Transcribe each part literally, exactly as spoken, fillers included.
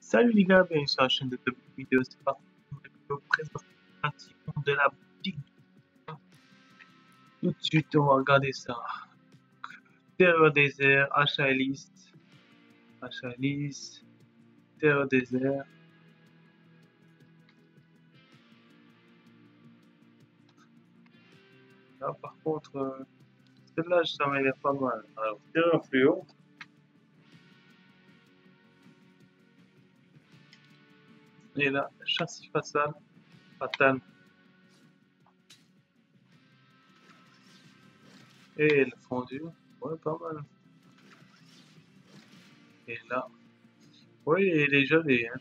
Salut les gars, bienvenue sur la chaîne de Top Vidéo. C'est parti pour une présentation de la boutique. Tout de suite, on va regarder ça. Terreur désert, achat liste, achat liste, Terreur désert. Là, par contre, euh, celle-là, ça m'a l'air pas mal. Alors, terreur fluo. Et là, châssis fatal, fatal. Et le fondu, ouais, pas mal. Et là, oui, il est joli, hein.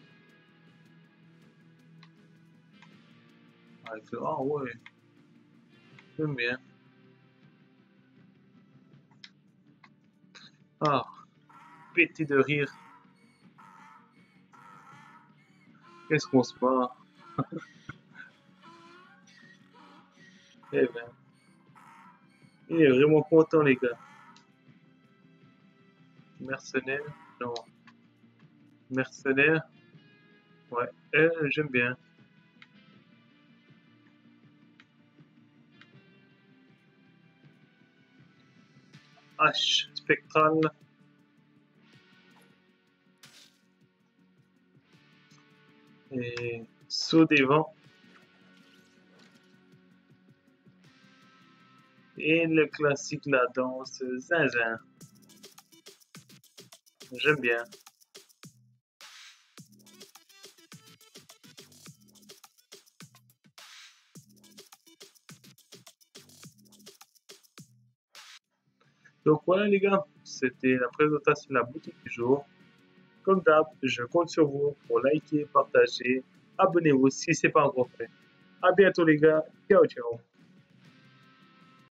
Avec le, ah ouais, j'aime bien. Ah, pété de rire. Qu'est-ce qu'on se marre? Eh ben, il est vraiment content, les gars. Mercenaire, non. Mercenaire, ouais, eh, j'aime bien. H, spectral. Et saut des vents. Et le classique, la danse, zinzin. J'aime bien. Donc voilà les gars, c'était la présentation de la boutique du jour. Comme d'hab, je compte sur vous pour liker, partager, abonnez-vous si ce n'est pas encore fait. À bientôt les gars, ciao ciao.